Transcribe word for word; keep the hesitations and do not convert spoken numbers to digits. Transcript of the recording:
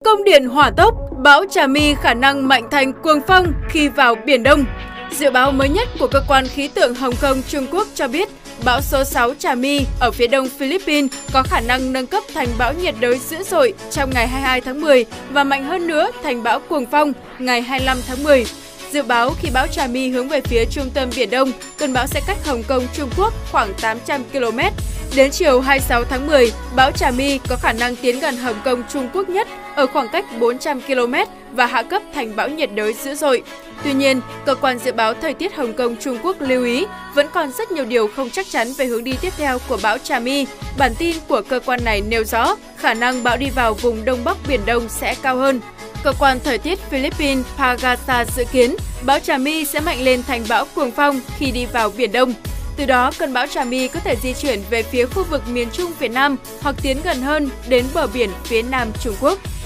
Công điện hỏa tốc, bão Trà My khả năng mạnh thành cuồng phong khi vào Biển Đông. Dự báo mới nhất của Cơ quan Khí tượng Hồng Kông Trung Quốc cho biết, bão số sáu Trà My ở phía đông Philippines có khả năng nâng cấp thành bão nhiệt đới dữ dội trong ngày hai mươi hai tháng mười và mạnh hơn nữa thành bão cuồng phong ngày hai mươi lăm tháng mười. Dự báo khi bão Trà My hướng về phía trung tâm Biển Đông, cơn bão sẽ cách Hồng Kông Trung Quốc khoảng tám trăm ki lô mét. Đến chiều hai mươi sáu tháng mười, bão Trà My có khả năng tiến gần Hồng Kông Trung Quốc nhất ở khoảng cách bốn trăm ki lô mét và hạ cấp thành bão nhiệt đới dữ dội. Tuy nhiên, Cơ quan Dự báo Thời tiết Hồng Kông Trung Quốc lưu ý vẫn còn rất nhiều điều không chắc chắn về hướng đi tiếp theo của bão Trà My. Bản tin của cơ quan này nêu rõ khả năng bão đi vào vùng Đông Bắc Biển Đông sẽ cao hơn. Cơ quan Thời tiết Philippines Pagasa dự kiến bão Trà My sẽ mạnh lên thành bão cuồng phong khi đi vào Biển Đông. Từ đó, cơn bão Trà My có thể di chuyển về phía khu vực miền Trung Việt Nam hoặc tiến gần hơn đến bờ biển phía Nam Trung Quốc.